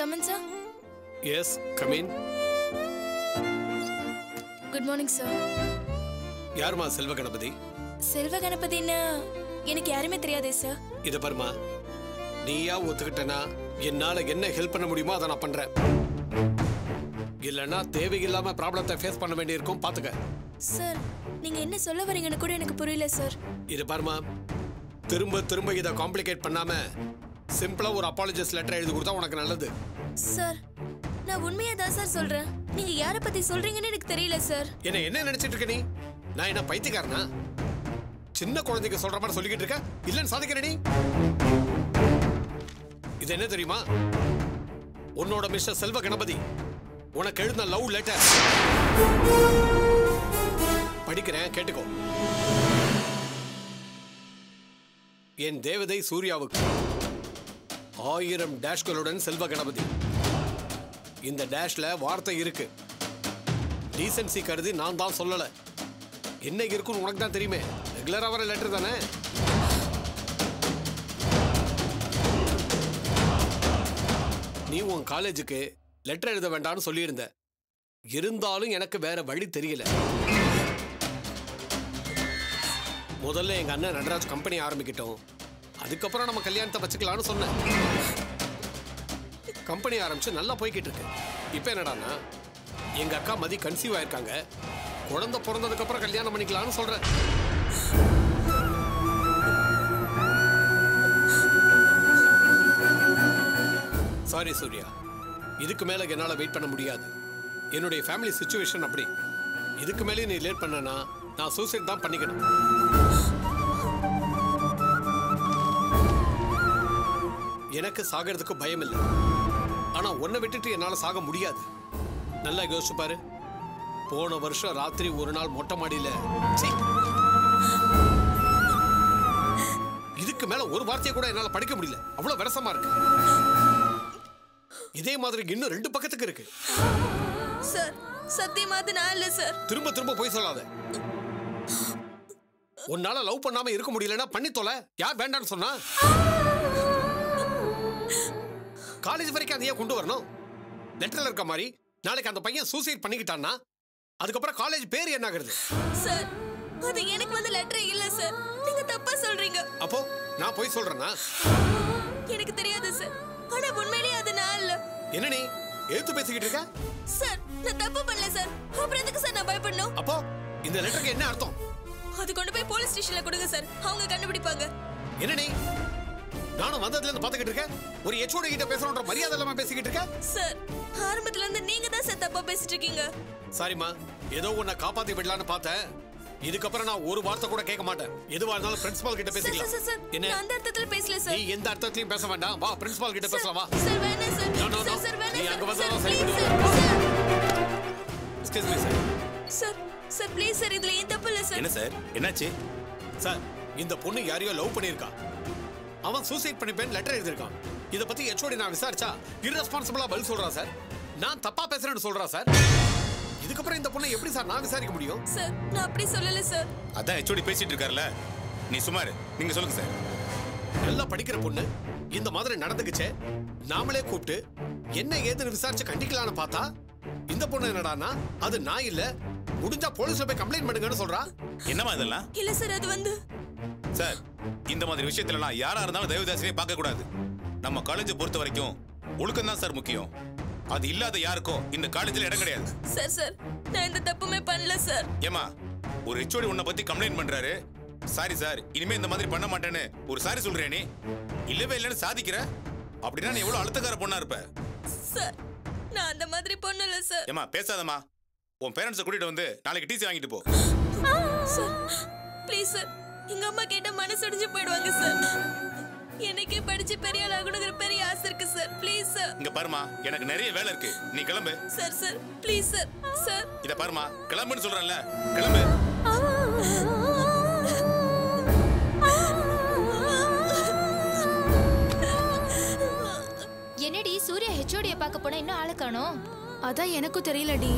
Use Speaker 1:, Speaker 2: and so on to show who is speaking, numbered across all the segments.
Speaker 1: come in, sir?
Speaker 2: Yes, come in.
Speaker 1: Good morning, sir.
Speaker 2: யாருமா செல்வ கணபதி?
Speaker 1: செல்வ கணபதின்னா எனக்கு யாருமே தெரியாதே சார்.
Speaker 2: இத பாருமா, நீயா ஒத்துக்கிட்டனா என்னால என்ன ஹெல்ப் பண்ண முடியுமோ அதை நான் பண்றேன். இல்லனா தேவையில்லாம ப்ராப்ளத்தை ஃபேஸ் பண்ண வேண்டியிருக்கும், பாத்துக்க.
Speaker 1: சார், நீங்க என்ன சொல்ல வரீங்கன்னு கூட எனக்கு புரியல சார்.
Speaker 2: இத பாருமா, திரும்ப திரும்ப இத காம்ப்ளிகேட் பண்ணாம சிம்பிளா ஒரு அப்பாலஜிஸ் லெட்டர் எழுதி கொடுத்தா உனக்கு நல்லது.
Speaker 1: சார், நான் உண்மையா தான் சார் சொல்றேன். நீங்க யாரை பத்தி சொல்றீங்கன்னு எனக்கு தெரியல சார்.
Speaker 2: என்ன நினைச்சிட்டு இருக்க நீ? நான் என்ன பைத்தியக்காரனா? சின்ன குழந்தைக்கு சொல்ற மாதிரி சொல்லிக்கிட்டு இருக்க? இல்லன்னு சாதிக்கிற நீ? இது என்ன தெரியுமா? உன்னோட மிஸ்டர் செல்வ கணபதி உனக்கு எழுதின லவ் லெட்டர். படிக்கிறேன், கேட்டுக்கோ. என் தேவதை சூர்யாவுக்கு 1000 டேஷ்களுடன் செல்வ கணபதி. இந்த டேஷ்ல வார்த்தை இருக்கு. டீசன்சி கருதி நான் தான் சொல்லல. என்ன இருக்குன்னு உனக்கு தான் தெரியுமே. ரெகுலரா வர லெட்டர் தானே. நீ உன் காலேஜுக்கு லெட்டர் எழுத வேண்டாம்னு சொல்லியிருந்த. இருந்தாலும் எனக்கு வேற வழி தெரியல. முதல்ல எங்க அண்ணன் நட்ராஜ் கம்பெனி ஆரம்பிக்கிட்டோம். அதுக்கப்புறம் நம்ம கல்யாணத்தை வச்சுக்கலாம்னு சொன்னேன். கம்பெனி ஆரம்பிச்சு நல்லா போய்கிட்டு இருக்கு. இப்ப என்னடான்னா, எங்க அக்கா மதி கன்சீவ் ஆயிருக்காங்க. குழந்தை பிறந்ததுக்கு அப்புறம் கல்யாணம் பண்ணிக்கலாம்னு சொல்றேன். சாரி சூர்யா, இதுக்கு மேல என்னால வெயிட் பண்ண முடியாது. என்னுடைய ஃபேமிலி சிச்சுவேஷன் அப்படி. இதுக்கு மேலே நீ லேட் பண்ணனா நான் சூசைட் தான் பண்ணிக்கணும். எனக்கு சாகிறதுக்கு பயம் இல்லை. ஆனா உன்னை விட்டுட்டு என்னால சாக முடியாது. நல்லா யோசிச்சு பாரு. போன வருஷம் ராத்திரி ஒரு நாள் மொட்டை மாடியில இதுக்கு மேல ஒரு வார்த்தையை கூட என்னால படிக்க முடியல. அவ்வளவு விரசமா இருக்கு. இதே மாதிரி இன்னும் 2 பக்கத்துக்கு இருக்கு.
Speaker 1: சார், சத்தியமா அது நான் இல்ல சார்.
Speaker 2: திரும்ப திரும்ப போய் சொல்லாத. உன்னால லவ் பண்ணாம இருக்க முடியலன்னா பண்ணி தொலை. யார் வேண்டான்னு சொன்னா? காலேஜ் வரைக்கும் அதையே கொண்டு வரணும். லெட்டர்ல இருக்க மாதிரி நாளைக்கு அந்த பையன் சூசைட் பண்ணிக்கிட்டான்னா அதுக்கப்புறம் காலேஜ் பேர் என்ன ஆகுறது?
Speaker 1: சார், அது எனக்கு வந்து லெட்டர் இல்ல சார். நீங்க தப்பா சொல்றீங்க.
Speaker 2: அப்போ நான் போய் சொல்றேனா?
Speaker 1: எனக்கு தெரியாது சார். ஆனா உண்மையிலேயே அது நான் இல்ல.
Speaker 2: என்ன நீ ஏத்து பேசிக்கிட்டு இருக்க?
Speaker 1: சார், நான் தப்பு பண்ணல சார். அப்புறம் எதுக்கு சார் நான் பயப்படணும்?
Speaker 2: அப்போ இந்த லெட்டருக்கு என்ன அர்த்தம்?
Speaker 1: அது கொண்டு போய் போலீஸ் ஸ்டேஷன்ல கொடுங்க சார். அவங்க கண்டுபிடிப்பாங்க.
Speaker 2: என்ன நீ? நானும் வந்ததுல இருந்து பாத்துக்கிட்டு இருக்கேன். ஒரு HOD கிட்ட பேசணும்ன்ற மரியாதை இல்லாம பேசிக்கிட்டு இருக்க?
Speaker 1: சார், ஆரம்பத்துல இருந்து நீங்க தான் சார் தப்பா பேசிட்டு இருக்கீங்க.
Speaker 2: சாரிமா, ஏதோ உன்னை காப்பாத்தி விடலான்னு பார்த்தேன். இதுக்கப்புறம் நான் ஒரு வார்த்தை கூட கேட்க மாட்டேன். எதுவா இருந்தாலும் பிரின்சிபால் கிட்ட பேசிக்கலாம்.
Speaker 1: என்ன? நான் அந்த அர்த்தத்துல பேசல சார்.
Speaker 2: நீ எந்த அர்த்தத்திலயும் பேச வேண்டாம். வா பிரின்சிபால் கிட்ட பேசலாம் வா.
Speaker 1: சார் வேணாம் சார். சார் வேணாம்.
Speaker 2: நீ அங்க வந்தா
Speaker 1: சார்
Speaker 2: சரி
Speaker 1: ப்ளீஸ்
Speaker 2: பண்ணு.
Speaker 1: Sir.
Speaker 2: Excuse me sir.
Speaker 1: Sir please sir, இதுல ஏன் தப்பு இல்ல சார்.
Speaker 3: என்ன சார், என்னாச்சு?
Speaker 2: சார், இந்த பொண்ணு யாரையோ லவ் பண்ணிருக்கா. அவன் சூசைட் பண்ணிப்பேன் லெட்டர் எழுதிருக்கான். இத பத்தி HOD நான் விசாரிச்சா irresponsible-ஆ பதில் சொல்றான் சார். நான் தப்பா பேசுறேன்னு சொல்றான் சார். இதுக்கப்புறம் இந்த பொண்ணை எப்படி சார் நான் விசாரிக்க முடியும்?
Speaker 1: சார், நான் அப்படி சொல்லல சார்.
Speaker 3: அதான் HOD பேசிட்டு இருக்காருல. நீ சுமார், நீங்க சொல்லுங்க சார்.
Speaker 2: நல்லா படிக்கிற பொண்ணு இந்த மாதிரி நடந்துக்குச்சே. நாமளே கூப்பிட்டு என்ன ஏதுன்னு விசாரிச்சு கண்டிக்கலான்னு பார்த்தா இந்த பொண்ணு என்னடான்னா அது நான் இல்ல, முடிஞ்சா போலீஸ்ல போய் கம்ப்ளைண்ட் பண்ணுங்கன்னு சொல்றா.
Speaker 3: என்னமா இதெல்லாம்?
Speaker 1: இல்ல சார், அது வந்து
Speaker 3: சார், இந்த மாதிரி விஷயத்துலலாம் யாரா இருந்தாலும் தயவுதாசிரியை பார்க்க கூடாது. நம்ம காலேஜை பொறுத்த வரைக்கும் ஒழுக்கம் தான் சார் முக்கியம். அது இல்லாத யாருக்கும் இந்த காலேஜ்ல இடம் கிடையாது.
Speaker 1: சார், நான் இந்த தப்புமே பண்ணல சார்.
Speaker 3: ஏமா, ஒரு HOD உன்னை பத்தி கம்ப்ளைண்ட் பண்றாரு. சாரி சார், இனிமே இந்த மாதிரி பண்ண மாட்டேன்னு ஒரு சாரி சொல்றே நீ. இல்லவே இல்லைன்னு சாதிக்கிற. அப்படின்னா நீ எவ்வளவு அழுத்தக்கார பொண்ணா இருப்ப.
Speaker 1: சார், நான் அந்த மாதிரி பண்ணல சார்.
Speaker 3: ஏமா பேசாதம்மா. உன் பேரண்ட்ஸை கூட்டிட்டு வந்து நாளைக்கு டிசி வாங்கிட்டு போ.
Speaker 1: சார் ப்ளீஸ் சார், எங்க அம்மா கேட்ட மனசு உடைஞ்சு போயிடுவாங்க சார். எனக்கே படிச்சு பெரிய ஆள் ஆகணுங்கிற பெரிய ஆசை இருக்கு சார். Please sir.
Speaker 3: இங்க பாருமா, எனக்கு நிறைய வேலை இருக்கு. நீ கிளம்பு.
Speaker 1: Sir please sir. சார்,
Speaker 3: இத பாருமா, கிளம்புன்னு சொல்றேன்ல, கிளம்பு.
Speaker 4: என்னடி சூர்யா HOD-ய பார்க்க போனா இன்னும் ஆளை காணோம்?
Speaker 1: அதான் எனக்கும் தெரியலடி.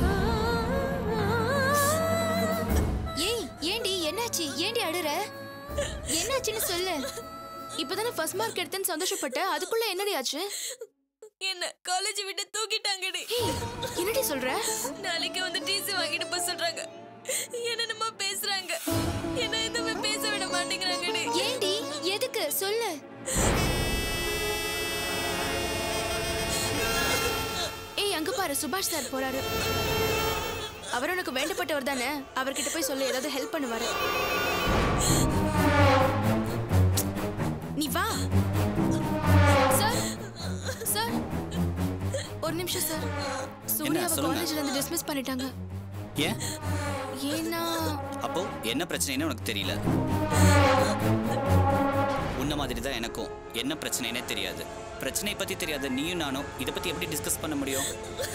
Speaker 4: ஏய், ஏண்டி என்னாச்சு? ஏண்டி அழுற? என்னாச்சுன்னு சொல்லு.
Speaker 1: இப்பதானே ஃபர்ஸ்ட் மார்க் எடுத்தேன்னு சந்தோஷப்பட்ட. அதுக்குள்ள என்னடி ஆச்சு? என்ன காலேஜ் விட்டு தூக்கிட்டாங்கடி.
Speaker 4: என்னடி சொல்ற?
Speaker 1: நாளைக்கு வந்து டிசி வாங்கிட்டு போக சொல்றாங்க. என்னென்னமோ பேசுறாங்க. என்ன எதுவுமே பேச விட மாட்டேங்கிறாங்கடி.
Speaker 4: ஏண்டி? எதுக்கு சொல்லு. ஏய் அங்க பாரு, சுபாஷ் சார் போறாரு. அவர் உனக்கு வேண்டப்பட்டவர் தானே, அவர்கிட்ட போய் சொல்லு, ஏதாவது ஹெல்ப் பண்ணுவாரு. நீ வா. சார் சார் ஒரு நிமிஷம் சார். சூர்யாவை காலேஜ்ல இருந்து டிஸ்மிஸ் பண்ணிட்டாங்க.
Speaker 5: ஏன்?
Speaker 4: ஏன்னா
Speaker 5: அப்போ என்ன பிரச்சனைன்னு உனக்கு தெரியல. உன்ன மாதிரி தான் எனக்கும் என்ன பிரச்சனைனே தெரியாது. பிரச்சனையை பத்தி தெரியாத நீயும் நானும் இதை பத்தி எப்படி டிஸ்கஸ் பண்ண முடியும்?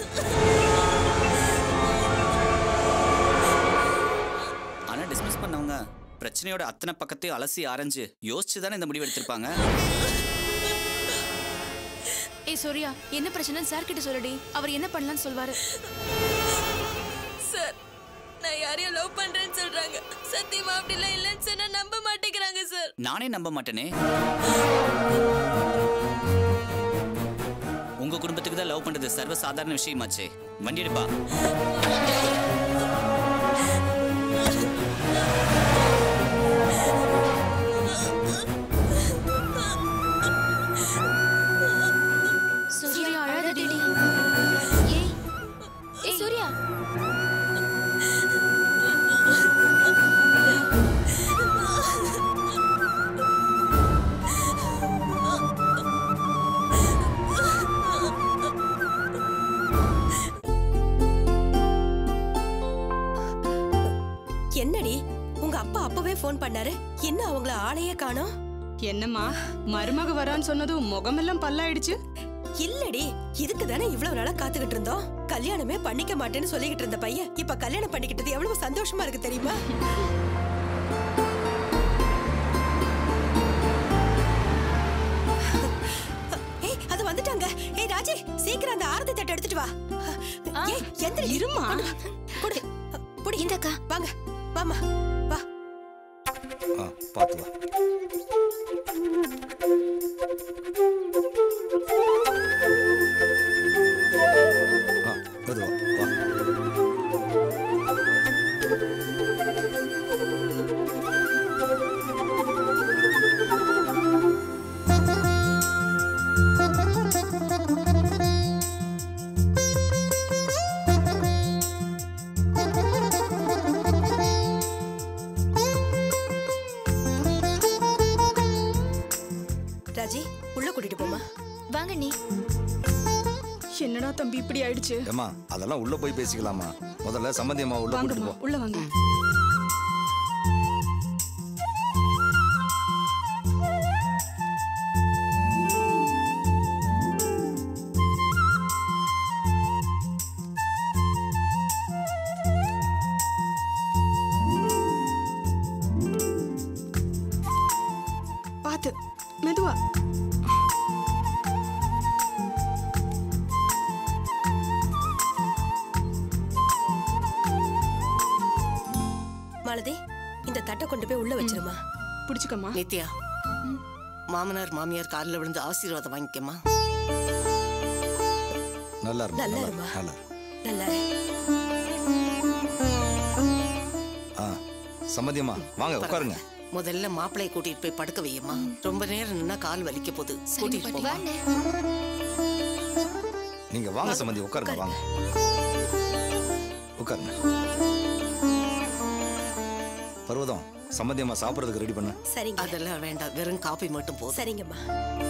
Speaker 5: ஆனா டிஸ்கஸ் பண்ணவங்க பிரச்சனையோட அத்தனை பக்கத்தையும் அலசி ஆராய்ஞ்சு யோசிச்சு தானே இந்த முடிவு எடுத்திருப்பாங்க.
Speaker 4: ஏய் சூர்யா, என்ன பிரச்சனைன்னு சார் கிட்ட சொல்லுடி. அவர் என்ன பண்ணலாம்னு சொல்வாரு.
Speaker 1: சார், நான் யாரையும் லவ் பண்றேன்னு சொல்றாங்க. சத்தியமா அப்படிலாம் இல்லைன்னு சொன்னா நம்ப மாட்டேங்கிறாங்க சார்.
Speaker 5: நானே நம்ப மாட்டேனே. உங்க குடும்பத்துக்கு தான் லவ் பண்றது சர்வ சாதாரண விஷயமாச்சே. வண்டி எடுப்பா.
Speaker 4: சூர்யா அழாதடி. ஏய் ஏய் சூர்யா.
Speaker 6: என்னடி உங்க அப்பா அப்பவே போன் பண்ணாரு, என்ன அவங்கள ஆளையே காணோம்?
Speaker 7: என்னம்மா மருமக வரான்னு சொன்னதும் முகமெல்லாம் பல்லாயிடுச்சு?
Speaker 6: இல்லடி, இதுக்கு தானே இவ்வளவு நாளா காத்துக்கிட்டு இருந்தோம். கல்யாணமே பண்ணிக்க மாட்டேன்னு சொல்லிக்கிட்டு இருந்த பையன் இப்ப கல்யாணம் பண்ணிக்கிட்டது எவ்வளவு சந்தோஷமா இருக்கு தெரியுமா? ஏய் அது வந்துட்டாங்க. ஏய் ராஜி, சீக்கிரம் அந்த ஆரத்தி தட்டை எடுத்துட்டு வா. ஏய் எந்திரி.
Speaker 7: இருமா.
Speaker 6: குடு புடி.
Speaker 4: இந்தக்கா
Speaker 6: வாங்க வாமா வா.
Speaker 8: பாத்து வா. மெதுவா வா.
Speaker 6: ராஜி உள்ள கூட்டிட்டு போமா.
Speaker 4: வாங்க நீ.
Speaker 7: என்னடா தம்பி இப்படி ஆயிடுச்சு?
Speaker 8: ஏமா அதெல்லாம் உள்ள போய் பேசிக்கலாமா? முதல்ல சம்பந்தி அம்மா உள்ள கூட்டிட்டு
Speaker 7: வாங்கம்மா,
Speaker 8: போ.
Speaker 7: உள்ள வாங்க. பாத்து மெதுவா.
Speaker 6: மாலதி, இந்த தட்டை கொண்டு போய் உள்ள வச்சிருமா.
Speaker 7: பிடிச்சுக்கம்மா.
Speaker 9: நித்யா, மாமனார் மாமியார் காலில் விழுந்து ஆசீர்வாதம் வாங்கிக்கமா.
Speaker 8: நல்லா இருமா.
Speaker 6: நல்லா
Speaker 8: நல்லா
Speaker 6: இருமா.
Speaker 8: நல்லா.
Speaker 6: நல்லா
Speaker 8: சம்பந்தி அம்மா வாங்க உட்காருங்க.
Speaker 9: முதல்ல மாப்பிள்ளையை கூட்டிட்டு போய் படுக்க வையம்மா. ரொம்ப நேரம் நின்னா கால் வலிக்க போகுது. கூட்டிட்டு போவா.
Speaker 8: நீங்க வாங்க சம்பந்தி, உட்காருங்க வாங்க. உட்காருங்க. பர்வதம், சம்பந்தி அம்மா சாப்பிட்றதுக்கு ரெடி பண்ண.
Speaker 6: சரிங்க.
Speaker 9: அதெல்லாம் வேண்டாம், வெறும் காபி மட்டும் போதும்.
Speaker 6: சரிங்கம்மா.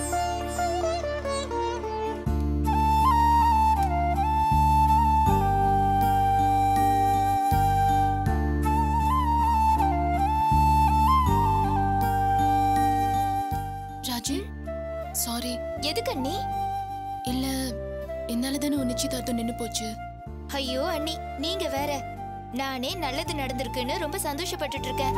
Speaker 4: ராஜி சாரி. எதுக்கு அண்ணி? இல்ல என்னால தானே உன் நிச்சயதார்த்தம் நின்னு போச்சு. ஐயோ அண்ணி, நீங்க வேற. நானே நல்லது நடந்திருக்குன்னு ரொம்ப சந்தோஷப்பட்டுட்டு இருக்கேன்.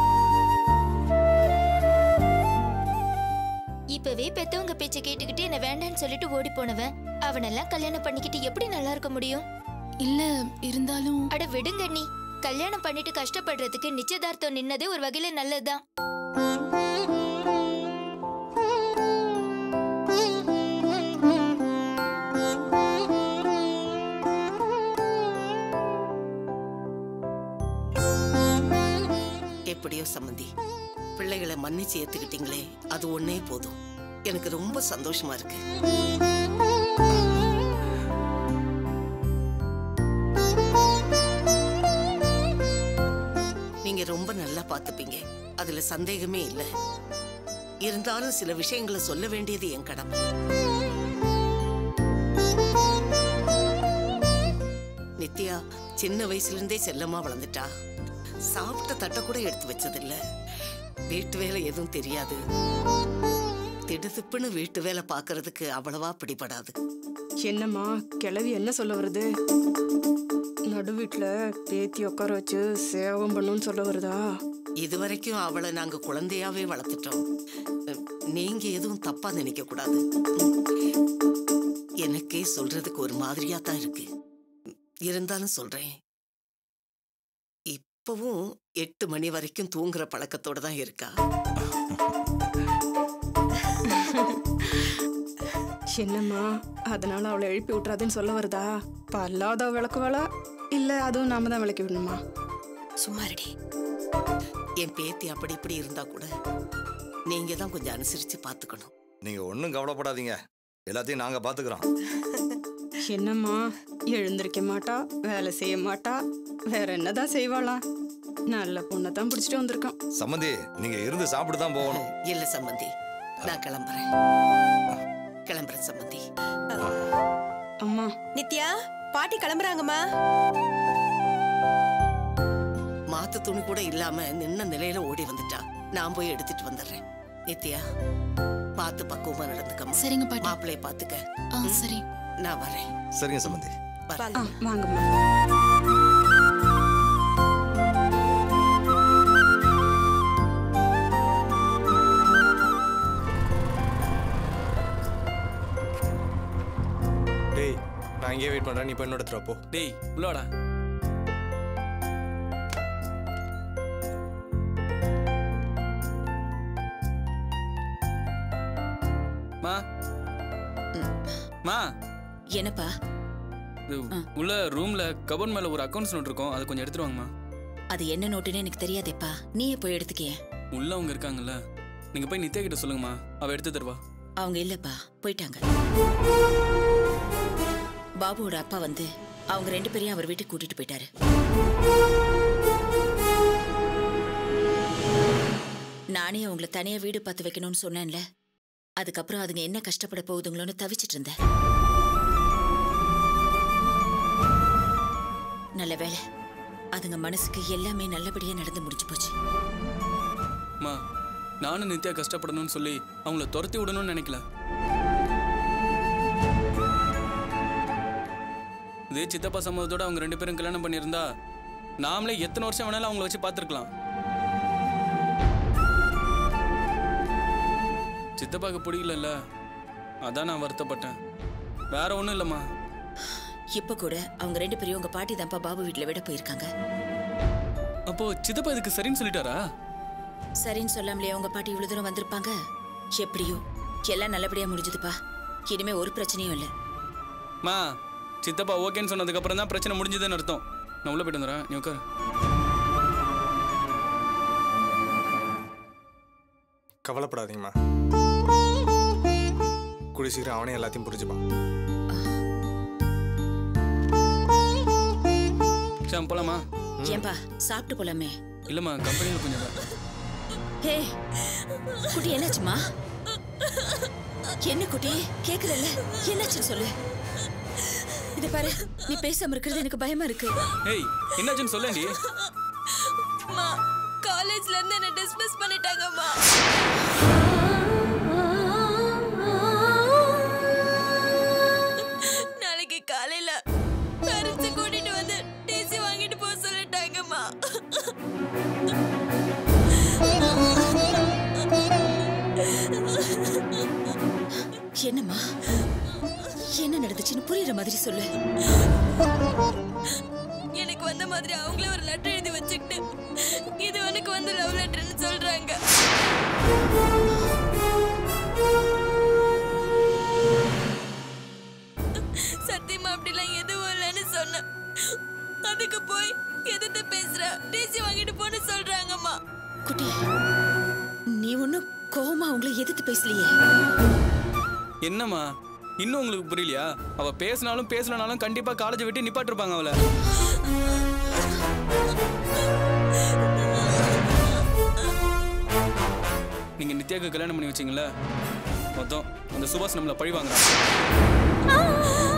Speaker 4: இப்பவே பெத்தவங்க பேச்ச கேட்டுக்கிட்டு என்ன வேண்டான்னு சொல்லிட்டு ஓடி போனவன் அவனெல்லாம் கல்யாணம் பண்ணிக்கிட்டு எப்படி நல்லா இருக்க முடியும்? இல்ல இருந்தாலும் அட விடுங்க அண்ணி. கல்யாணம் பண்ணிட்டு கஷ்டப்படுறதுக்கு நிச்சயதார்த்தம் நின்னதே ஒரு வகையில நல்லதுதான்.
Speaker 9: எப்படியோ சம்மந்தி, பிள்ளைகளை மன்னிச்சு ஏத்துக்கிட்டீங்களே, அது ஒன்னே போதும். எனக்கு ரொம்ப சந்தோஷமா இருக்கு. நீங்க ரொம்ப நல்லா பாத்துப்பீங்க, அதுல சந்தேகமே இல்லை. இருந்தாலும் சில விஷயங்களை சொல்ல வேண்டியது என் கடமை. நித்யா சின்ன வயசுல இருந்தே செல்லமா வளர்ந்துட்டா. சாப்பிட்ட தட்டை கூட எடுத்து வச்சதில்ல. வீட்டு வேலை எதுவும் தெரியாது. திடுதிப்புன்னு வீட்டு வேலை பாக்குறதுக்கு அவ்வளவா பிடிபடாது.
Speaker 7: என்னம்மா கிளவி என்ன சொல்ல வருது? நடு வீட்டுல பேத்தி உட்கார வச்சு சேவம் பண்ணுன்னு சொல்ல வருதா?
Speaker 9: இதுவரைக்கும் அவளை நாங்க குழந்தையாவே வளர்த்துட்டோம். நீங்க எதுவும் தப்பா நினைக்க கூடாது. எனக்கே சொல்றதுக்கு ஒரு மாதிரியா தான் இருக்கு. இருந்தாலும் சொல்றேன், இப்பவும் 8 மணி வரைக்கும் தூங்குற பழக்கத்தோட தான் இருக்கா.
Speaker 7: என்னம்மா அதனால அவளை எழுப்பி விட்டுறாதுன்னு சொல்ல வருதா? பல்லாத விளக்குவாளா இல்ல அதுவும் நாம தான் விளக்கி விடணுமா?
Speaker 6: சும்மாரடி.
Speaker 9: என் பேத்தி அப்படி இப்படி இருந்தா கூட நீங்க தான் கொஞ்சம் அனுசரிச்சு பாத்துக்கணும்.
Speaker 8: நீங்க ஒன்றும் கவலைப்படாதீங்க, எல்லாத்தையும் நாங்க பாத்துக்கிறோம்.
Speaker 7: என்னம்மா எழுந்திருக்க மாட்டா, வேலை செய்ய மாட்டா, வேற என்னதான் செய்வாளா? நல்ல பொண்ணை தான் பிடிச்சிட்டு வந்திருக்கான்.
Speaker 8: சம்மந்தி நீங்க இருந்து சாப்பிட்டு தான் போகணும்.
Speaker 9: இல்ல சம்மந்தி, நான் கிளம்புறேன். கிளம்புறேன் சம்மந்தி.
Speaker 7: அம்மா
Speaker 6: நித்யா, பாட்டி கிளம்புறாங்கம்மா.
Speaker 9: மாத்து துணி கூட இல்லாம நின்ன நிலையில ஓடி வந்துட்டா. நான் போய் எடுத்துட்டு வந்துடுறேன். நித்யா பார்த்து பக்குவமா நடந்துக்கம்மா.
Speaker 4: சரிங்க பாட்டி.
Speaker 9: மாப்பிள்ளைய பாத்துக்க.
Speaker 4: சரி,
Speaker 9: நான் வரேன்.
Speaker 8: சரிங்க சம்மந்தி.
Speaker 7: வாங்கம்மா.
Speaker 10: டேய் நான் இங்கே வெயிட் பண்றேன், நீ போய் என்னோட எடுத்துட்டு போ.
Speaker 11: டேய் உள்ளவாடா. மா மா
Speaker 12: என்னப்பா?
Speaker 11: உள்ள ரூம்ல கபோர்ட் மேல ஒரு அக்கவுண்ட்ஸ் நோட் இருக்கும், அதை கொஞ்சம் எடுத்துட்டு வாங்கம்மா.
Speaker 12: அது என்ன நோட்டுன்னு எனக்கு தெரியாதேப்பா, நீயே போய் எடுத்துக்கிய.
Speaker 11: உள்ள அவங்க இருக்காங்கல்ல, நீங்க போய் நித்யா கிட்ட சொல்லுங்கம்மா, அவ எடுத்து தருவா.
Speaker 12: அவங்க இல்லப்பா, போயிட்டாங்க. பாபுவோட அப்பா வந்து அவங்க 2 பேரையும் அவர் வீட்டுக்கு கூட்டிட்டு போயிட்டாரு. நானே அவங்கள தனியா வீடு பார்த்து வைக்கணும்னு சொன்னேன்ல, அதுக்கப்புறம் அதுங்க என்ன கஷ்டப்பட போகுதுங்களோன்னு தவிச்சிட்டு இருந்தேன். நல்ல வேலை, அதுங்க மனசுக்கு எல்லாமே நல்லபடியா நடந்து முடிஞ்சு போச்சு.
Speaker 11: மா நானும் நித்யா கஷ்டப்படணும்னு சொல்லி அவங்கள துரத்தி விடணும்னு நினைக்கல. இதே சித்தப்பா சம்மதத்தோட அவங்க 2 பேரும் கல்யாணம் பண்ணியிருந்தா நாமளே எத்தனை வருஷம் வேணாலும் அவங்கள வச்சு பார்த்துருக்கலாம். சித்தப்பாக்கு பிடிக்கல, அதான் நான் வருத்தப்பட்டேன், வேற ஒன்றும் இல்லைம்மா.
Speaker 12: இப்ப கூட அவங்க 2 பேரையும் உங்க பாட்டி தான்ப்பா பாபு வீட்டுல விட போயிருக்காங்க.
Speaker 11: அப்போ சித்தப்பா இதுக்கு சரின்னு சொல்லிட்டாரா?
Speaker 12: சரின்னு சொல்லாமலே உங்க பாட்டி இவ்வளவு தூரம் வந்திருப்பாங்க. எப்படியோ எல்லாம் நல்லபடியா முடிஞ்சதுப்பா, இனிமே ஒரு பிரச்சனையும் இல்லை.
Speaker 11: மா சித்தப்பா ஓகேன்னு சொன்னதுக்கு அப்புறம் தான் பிரச்சனை முடிஞ்சதுன்னு அர்த்தம். நான் உள்ள போயிட்டு வந்துடுறேன், நீ உட்காரு.
Speaker 10: கவலைப்படாதீங்கம்மா, கூடிய சீக்கிரம் அவனே எல்லாத்தையும் புரிஞ்சுப்பான்.
Speaker 11: சாம் போலாமா?
Speaker 12: ஏன்பா சாப்பிட்டு போலாமே?
Speaker 11: இல்லம்மா, கம்பெனியில் கொஞ்சம் வேலை.
Speaker 12: ஹே குட்டி, என்னாச்சுமா? என்ன குட்டி கேக்குறல்ல, என்னாச்சுன்னு சொல்லு. இத பாரு, நீ பேசாம இருக்கிறது எனக்கு பயமா இருக்கு.
Speaker 11: ஏய் என்னாச்சுன்னு சொல்லேண்டி.
Speaker 1: அம்மா காலேஜ்ல இருந்து என்ன டிஸ்மிஸ் பண்ணிட்டாங்கம்மா. நாளைக்கு காலையில பேரண்ட்ஸ் கூட்டிட்டு வந்து டிசி வாங்கிட்டு போக சொல்லிட்டாங்கம்மா.
Speaker 12: என்னம்மா என்ன நடந்துச்சுன்னு புரியுற மாதிரி சொல்லு.
Speaker 1: எனக்கு வந்த மாதிரி அவங்களே ஒரு லெட்டர் எழுதி வச்சுக்கிட்டு இது உனக்கு வந்து லவ் லெட்டர்னு சொல்றாங்க. சத்தியமா அப்படிலாம் எதுவும் இல்லைன்னு சொன்னேன். அதுக்கு போய் எதிர்த்து பேசுற டிசி வாங்கிட்டு போன்னு சொல்றாங்கம்மா.
Speaker 12: குட்டி நீ ஒன்னும் கோவமா அவங்களை எதிர்த்து பேசலையே.
Speaker 11: என்னம்மா இன்னும் உங்களுக்கு புரியலையா? அவ பேசினாலும் பேசலனாலும் கண்டிப்பா காலேஜை விட்டு நிப்பாட்டிருப்பாங்க அவளை. நீங்க நித்யாவுக்கு கல்யாணம் பண்ணி வச்சீங்களா? மொத்தம் அந்த சுபாஷ் நம்மள பழி வாங்குறான்.